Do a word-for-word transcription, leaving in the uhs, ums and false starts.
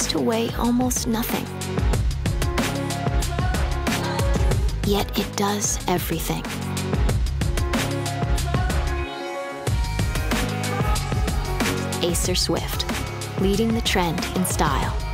seems to weigh almost nothing. Yet it does everything. Acer Swift, leading the trend in style.